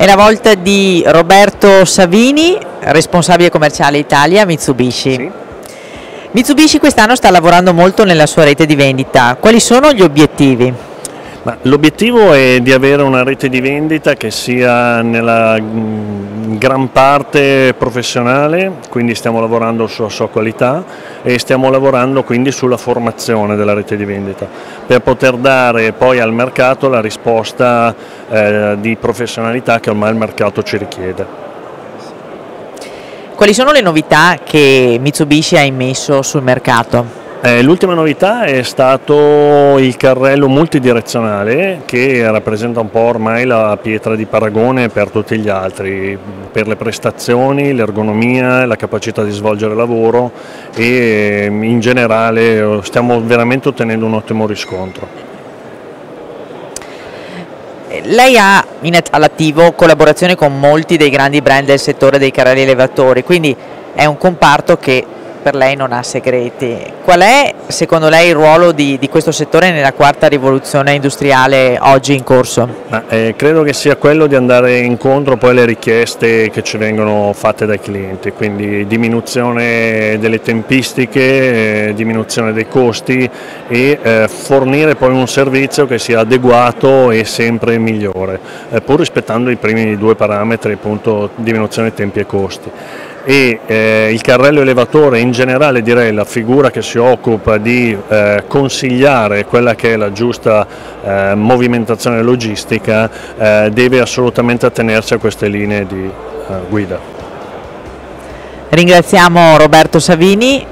È la volta di Roberto Savini, responsabile commerciale Italia Mitsubishi. Sì. Mitsubishi quest'anno sta lavorando molto nella sua rete di vendita. Quali sono gli obiettivi? L'obiettivo è di avere una rete di vendita che sia nella gran parte professionale, quindi stiamo lavorando sulla sua qualità e stiamo lavorando quindi sulla formazione della rete di vendita per poter dare poi al mercato la risposta di professionalità che ormai il mercato ci richiede. Quali sono le novità che Mitsubishi ha immesso sul mercato? L'ultima novità è stato il carrello multidirezionale che rappresenta un po' ormai la pietra di paragone per tutti gli altri, per le prestazioni, l'ergonomia, la capacità di svolgere lavoro e in generale stiamo veramente ottenendo un ottimo riscontro. Lei ha all'attivo collaborazione con molti dei grandi brand del settore dei carrelli elevatori, quindi è un comparto che per lei non ha segreti. Qual è secondo lei il ruolo di questo settore nella quarta rivoluzione industriale oggi in corso? Credo che sia quello di andare incontro poi alle richieste che ci vengono fatte dai clienti, quindi diminuzione delle tempistiche, diminuzione dei costi e fornire poi un servizio che sia adeguato e sempre migliore, pur rispettando i primi due parametri, appunto diminuzione tempi e costi. Il carrello elevatore in generale, direi la figura che si occupa di consigliare quella che è la giusta movimentazione logistica deve assolutamente attenersi a queste linee di guida. Ringraziamo Roberto Savini